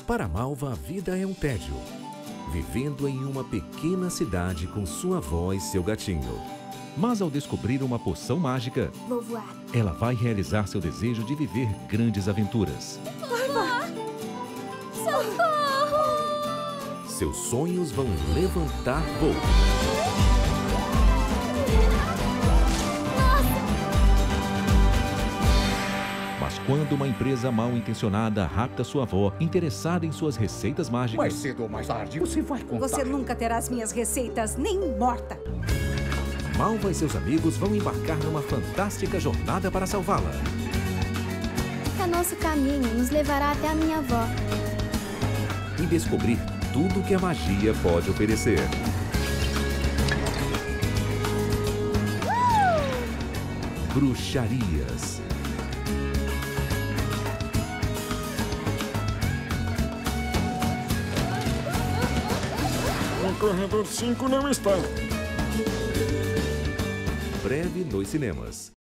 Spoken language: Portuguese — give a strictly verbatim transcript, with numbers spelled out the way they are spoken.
Para Malva, a vida é um tédio. Vivendo em uma pequena cidade com sua avó e seu gatinho. Mas ao descobrir uma poção mágica, Vou voar. ela vai realizar seu desejo de viver grandes aventuras. Socorro! Seus sonhos vão levantar voo. Mas quando uma empresa mal intencionada rapta sua avó, interessada em suas receitas mágicas... Mais cedo ou mais tarde, você vai contar. Você nunca terá as minhas receitas, nem morta. Malva e seus amigos vão embarcar numa fantástica jornada para salvá-la. É nosso caminho, nos levará até a minha avó. E descobrir tudo que a magia pode oferecer. Bruxarias. O corredor cinco não está. Breve nos cinemas.